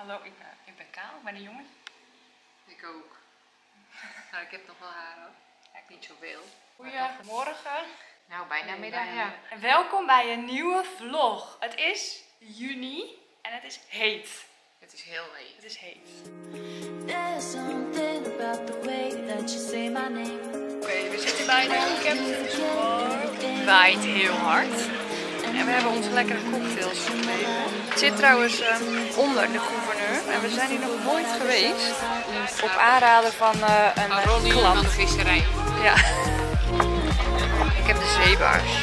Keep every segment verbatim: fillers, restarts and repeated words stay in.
Hallo, ik, uh, ik ben Kaal, ik ben een jongen. Ik ook. Nou, ik heb nog wel haar hoor. Eigenlijk niet zoveel. Goedemorgen. Nou, bijna Nee, middag, bijna ja. middag. En welkom bij een nieuwe vlog. Het is juni en het is heet. Het is heel heet. Het is heet. Oké, okay, we zitten bij de Captain's Bar. Het waait heel hard. En we hebben onze lekkere cocktails gekregen. Het zit trouwens uh, onder de gouverneur. En we zijn hier nog nooit geweest. Op aanraden van uh, een van Ronnie klant. Van de visserij. Ja. Ik heb de zeebaars.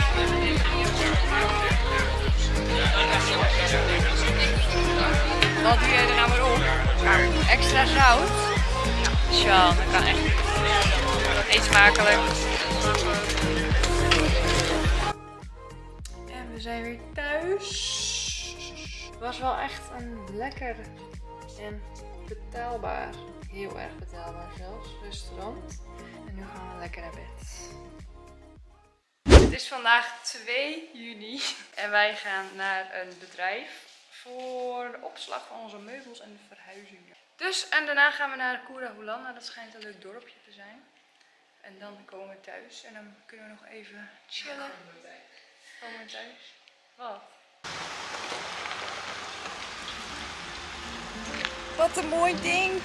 Wat doe jij er nou weer op? Nou, extra zout. Tja, dat kan echt. Eet smakelijk. En we zijn weer thuis. Het was wel echt een lekker en betaalbaar, heel erg betaalbaar zelfs, restaurant. En nu gaan we lekker naar bed. Het is vandaag twee juni en wij gaan naar een bedrijf voor de opslag van onze meubels en de verhuizingen. Dus, en daarna gaan we naar Cura Holanda, dat schijnt een leuk dorpje te zijn. En dan komen we thuis en dan kunnen we nog even chillen. Komen we thuis? Wat? Wat een mooi ding!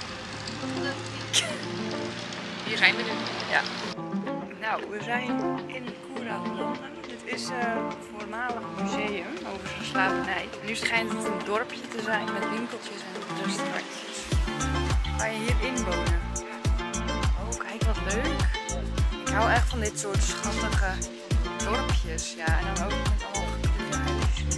Hier zijn we nu. Ja. Nou, we zijn in Cura Holanda. Dit is uh, een voormalig museum over zijn slavernij. En nu schijnt het een dorpje te zijn met winkeltjes en restaurantjes. Ga je hier inwonen? Oh, kijk wat leuk! Ik hou echt van dit soort schattige dorpjes. Ja, en dan ook met allemaal gekleurde huisjes.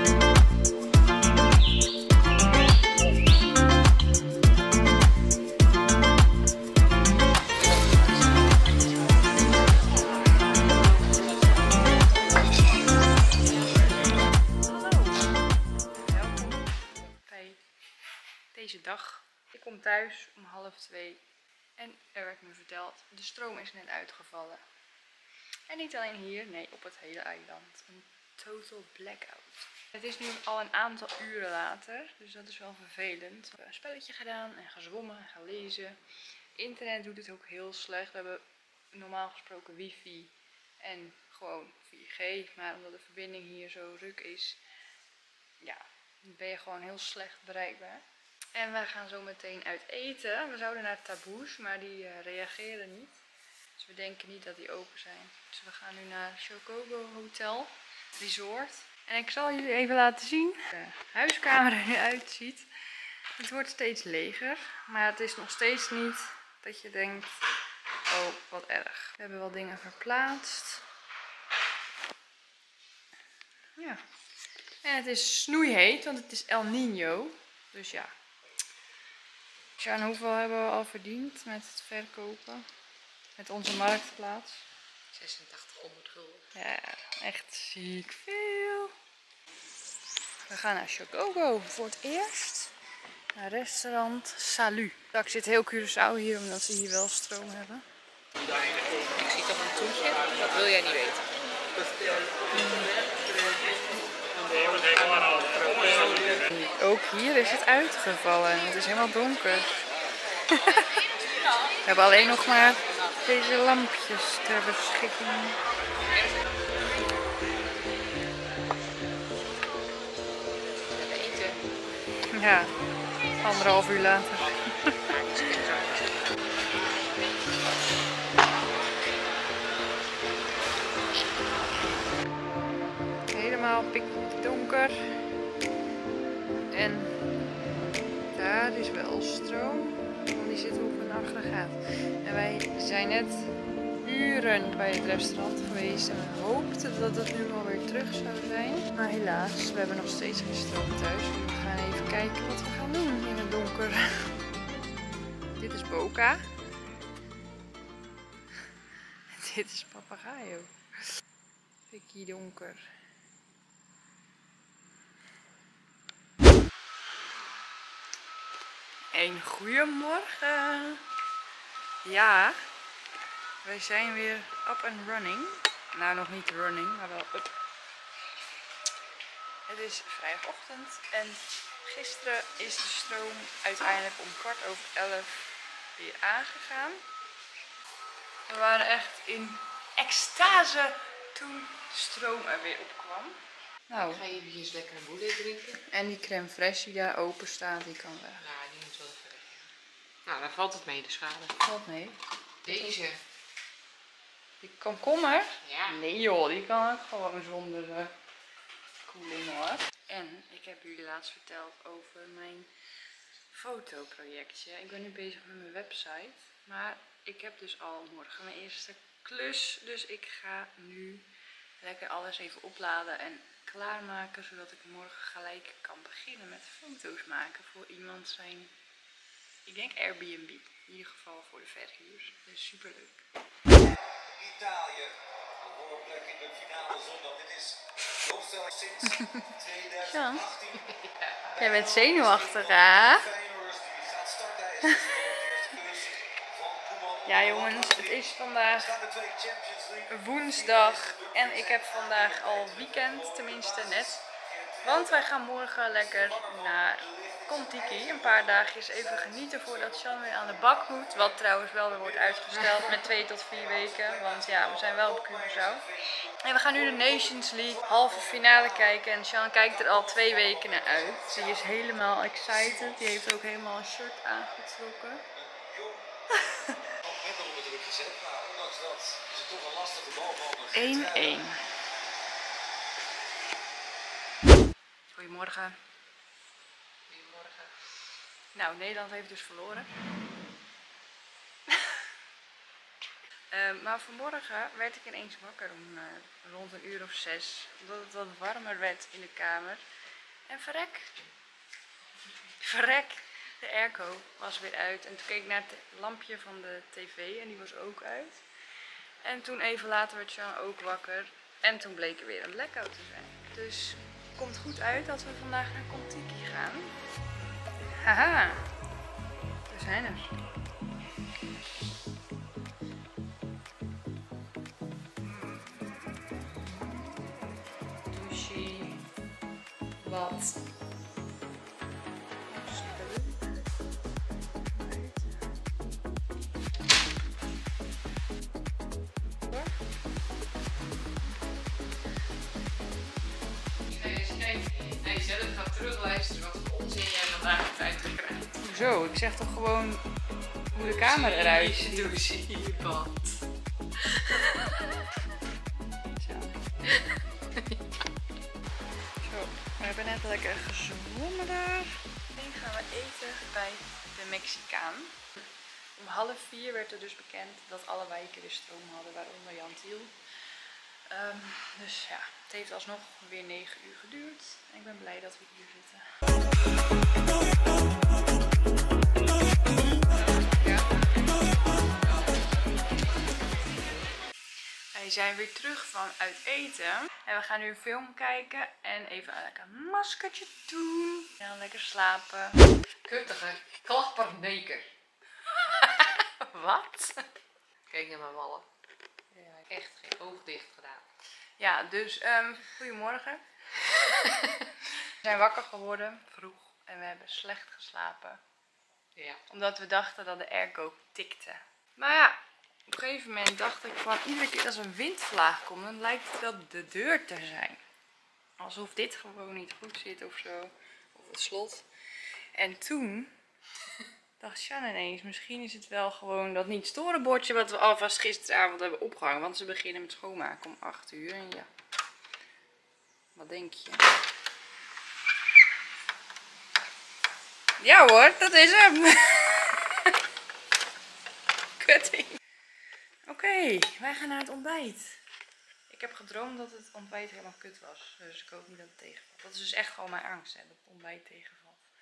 Deze dag. Ik kom thuis om half twee en er werd me verteld, de stroom is net uitgevallen. En niet alleen hier, nee, op het hele eiland. Een total blackout. Het is nu al een aantal uren later, dus dat is wel vervelend. We hebben een spelletje gedaan en gezwommen en gelezen. Internet doet het ook heel slecht. We hebben normaal gesproken wifi en gewoon vier G, maar omdat de verbinding hier zo ruk is, ja, ben je gewoon heel slecht bereikbaar. En wij gaan zo meteen uit eten. We zouden naar Taboes, maar die uh, reageren niet. Dus we denken niet dat die open zijn. Dus we gaan nu naar Chocobo Hotel Resort. En ik zal jullie even laten zien hoe de huiskamer er nu uitziet. Het wordt steeds leger, maar het is nog steeds niet dat je denkt, oh wat erg. We hebben wel dingen verplaatst. Ja. En het is snoeiheet, want het is El Niño. Dus ja. Sjaan, hoeveel hebben we al verdiend met het verkopen? Met onze marktplaats? zesentachtighonderd gulden. Ja, echt ziek veel. We gaan naar Chocobo voor het eerst. Naar restaurant Salut. Ik zit heel Curaçao hier, omdat ze hier wel stroom hebben. Ik zie toch een toetje? Dat wil jij niet weten. Ook hier is het uitgevallen. Het is helemaal donker. We hebben alleen nog maar deze lampjes ter beschikking. Eten. Ja, anderhalf uur later. Helemaal pikdonker. En daar is wel stroom, want die zit op een aggregaat. En wij zijn net uren bij het restaurant geweest en we hoopten dat het nu alweer terug zou zijn. Maar helaas, we hebben nog steeds geen stroom thuis. Dus we gaan even kijken wat we gaan doen in het donker. Dit is Boca. Dit is Papagayo. Pikkie donker. Een goeiemorgen. Ja, wij zijn weer up and running. Nou, nog niet running, maar wel up. Het is vrijdagochtend en gisteren is de stroom uiteindelijk om kwart over elf weer aangegaan. We waren echt in extase toen de stroom er weer opkwam. Nou, ik ga eventjes lekker een boulet drinken. En die crème fraîche die daar open staat, die kan weg. Nou, die moet wel even weg. Nou, dan valt het mee, de schade. Valt mee. Deze. Die komkommer? Ja. Nee joh, die kan ook gewoon zonder uh, koeling hoor. En ik heb jullie laatst verteld over mijn fotoprojectje. Ik ben nu bezig met mijn website. Maar ik heb dus al morgen mijn eerste klus. Dus ik ga nu lekker alles even opladen en klaarmaken. Zodat ik morgen gelijk kan beginnen met foto's maken voor iemand zijn, ik denk Airbnb. In ieder geval voor de verhuur. Dus super leuk. Italië. Een voorplek in de finale zondag. Dit is de opstelling sinds tweeduizend achttien. Jij bent zenuwachtig, hè? Feyenoord die gaat starten. Hij is de eerste klus van Koeman. Ja jongens, het is vandaag Staan de twee Champions League. woensdag en ik heb vandaag al weekend, tenminste net. Want wij gaan morgen lekker naar Kon-Tiki. Een paar dagjes even genieten voordat Sean weer aan de bak moet. Wat trouwens wel weer wordt uitgesteld met twee tot vier weken. Want ja, we zijn wel op Curaçao. En we gaan nu de Nations League halve finale kijken. En Sean kijkt er al twee weken naar uit. Die is helemaal excited. Die heeft ook helemaal een shirt aangetrokken. Nog net onder druk gezet. Maar ondanks dat is het toch een lastige bal van één één. Goedemorgen. Goedemorgen. Nou, Nederland heeft dus verloren. uh, maar vanmorgen werd ik ineens wakker om uh, rond een uur of zes. Omdat het wat warmer werd in de kamer. En verrek. Verrek. De airco was weer uit. En toen keek ik naar het lampje van de tv en die was ook uit. En toen even later werd Sean ook wakker. En toen bleek er weer een blackout te zijn. Dus het komt goed uit dat we vandaag naar Kon-Tiki gaan. Haha. We zijn er. Douche. Wat? Hij zelf gaat terugluisteren wat voor onzin jij vandaag hebt uitgekraamd. Hoezo? Ik zeg toch gewoon hoe de kamer eruit ziet. Doe ze je bad. Zo. Zo, we hebben net lekker gezwommen daar. Nu gaan we eten bij de Mexicaan. Om half vier werd er dus bekend dat alle wijken weer stroom hadden, waaronder Jan Thiel. Um, dus ja, het heeft alsnog weer negen uur geduurd. En ik ben blij dat we hier zitten. Ja. Wij zijn weer terug van uit eten. En we gaan nu een film kijken en even een lekker maskertje doen. En dan lekker slapen. Kuttige klapperneker. Wat? Kijk naar mijn wallen. Ja, ik heb echt geen oog dicht gedaan. Ja, dus um, goedemorgen. We zijn wakker geworden, vroeg, en we hebben slecht geslapen. Ja. Omdat we dachten dat de airco tikte. Maar ja, op een gegeven moment dacht ik van iedere keer als een windvlaag komt, dan lijkt het wel de deur te zijn. Alsof dit gewoon niet goed zit of zo. Of het slot. En toen dacht Sjan ineens, misschien is het wel gewoon dat niet storen bordje wat we alvast gisteravond hebben opgehangen. Want ze beginnen met schoonmaken om acht uur. En ja, wat denk je? Ja hoor, dat is hem. Kutting. Oké, okay, wij gaan naar het ontbijt. Ik heb gedroomd dat het ontbijt helemaal kut was. Dus ik hoop niet dat het tegenvalt. Dat is dus echt gewoon mijn angst, hè, dat het ontbijt tegenvalt.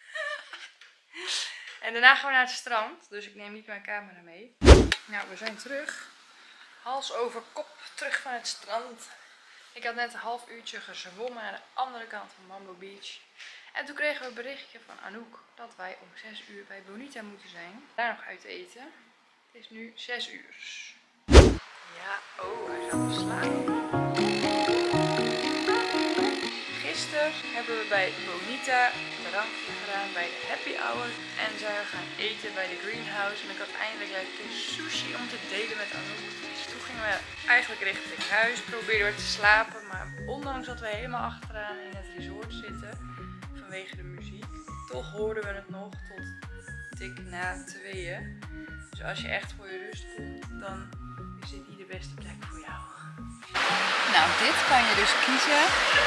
En daarna gaan we naar het strand. Dus ik neem niet mijn camera mee. Nou, we zijn terug. Hals over kop terug van het strand. Ik had net een half uurtje gezwommen naar de andere kant van Mambo Beach. En toen kregen we een berichtje van Anouk dat wij om zes uur bij Bonita moeten zijn. Daar nog uit eten. Het is nu zes uur. Ja, oh, hij gaat slapen. Gisteren hebben we bij Bonita een drankje gedaan bij de Happy Hour. En zijn we gaan eten bij de Greenhouse. En ik had eindelijk lekker sushi om te delen met Anouk. Dus toen gingen we eigenlijk richting huis. Probeerden we te slapen. Maar ondanks dat we helemaal achteraan in het resort zitten. Vanwege de muziek. Toch hoorden we het nog tot dik na tweeën. Dus als je echt voor je rust komt, dan is dit niet de beste plek voor jou. Nou, dit kan je dus kiezen.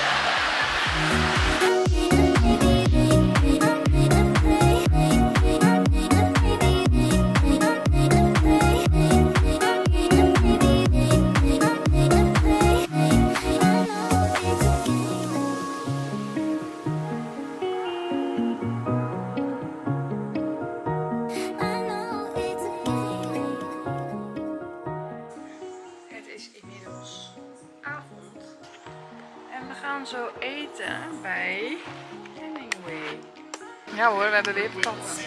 Zo eten bij Hemingway. Ja hoor, we hebben weer patat.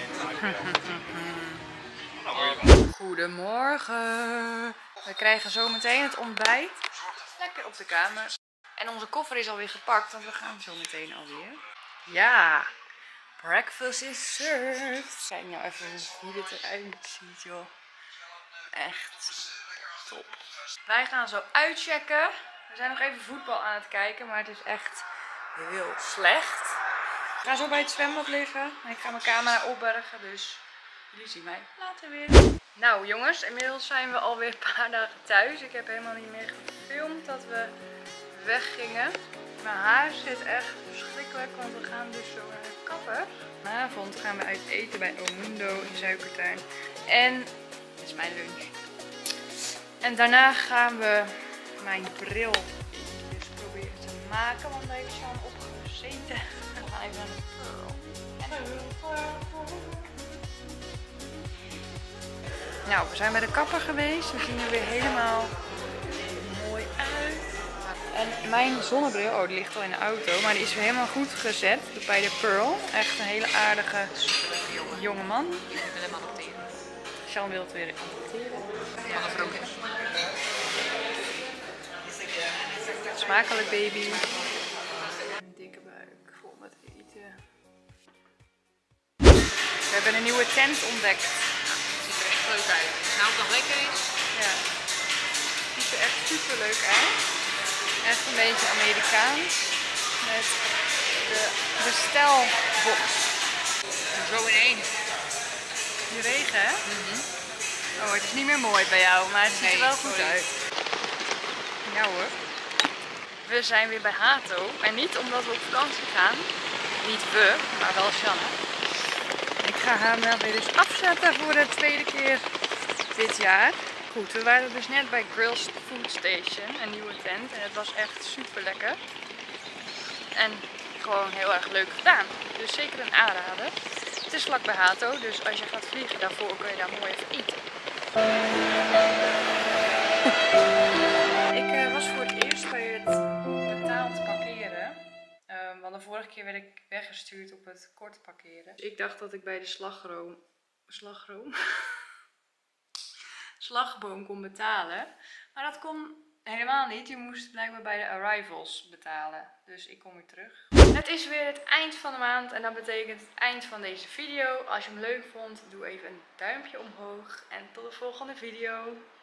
Goedemorgen. We krijgen zo meteen het ontbijt. Lekker op de kamer. En onze koffer is alweer gepakt, want we gaan zo meteen alweer. Ja, breakfast is served. Kijk nou even hoe dit eruit ziet, joh. Echt top. Wij gaan zo uitchecken. We zijn nog even voetbal aan het kijken, maar het is echt heel slecht. Ik ga zo bij het zwembad liggen en ik ga mijn camera opbergen, dus jullie zien mij later weer. Nou jongens, inmiddels zijn we alweer een paar dagen thuis. Ik heb helemaal niet meer gefilmd dat we weggingen. Mijn haar zit echt verschrikkelijk, want we gaan dus zo naar de kapper. Vanavond gaan we uit eten bij Omundo in Suikertuin. En dit is mijn lunch. En daarna gaan we mijn bril dus proberen te maken, want daar heeft Sean opgezeten. We gaan even naar de Pearl. Nou, we zijn bij de kapper geweest. We zien er weer helemaal mooi uit. En mijn zonnebril, oh die ligt al in de auto, maar die is weer helemaal goed gezet bij de Pearl. Echt een hele aardige jonge man. Ik wil hem adopteren. Sean wil het weer adopteren. Ja, dat is ook in. Smakelijk baby. Een dikke buik vol met eten. We hebben een nieuwe tent ontdekt. Het ziet er echt leuk uit. Nou, het nog lekker is. Ja. Het ziet er echt super leuk uit. Echt een beetje Amerikaans. Met de bestelbox. En zo in één. Die regen, hè? Mm-hmm. Oh, het is niet meer mooi bij jou, maar het ziet Nee, er wel goed sorry. uit. Ja hoor. We zijn weer bij Hato. En niet omdat we op vakantie gaan. Niet we, maar wel Shanna. Ik ga haar wel weer eens afzetten voor de tweede keer dit jaar. Goed, we waren dus net bij Grill's Food Station, een nieuwe tent. En het was echt super lekker. En gewoon heel erg leuk gedaan. Dus zeker een aanrader. Het is vlak bij Hato, dus als je gaat vliegen daarvoor kun je daar mooi even eten. Ik uh, was voor het eerst bij het betaald parkeren. Uh, want de vorige keer werd ik weggestuurd op het kort parkeren. Dus ik dacht dat ik bij de slagroom... Slagroom? slagboom kon betalen. Maar dat kon helemaal niet. Je moest blijkbaar bij de arrivals betalen. Dus ik kom weer terug. Het is weer het eind van de maand en dat betekent het eind van deze video. Als je hem leuk vond, doe even een duimpje omhoog. En tot de volgende video.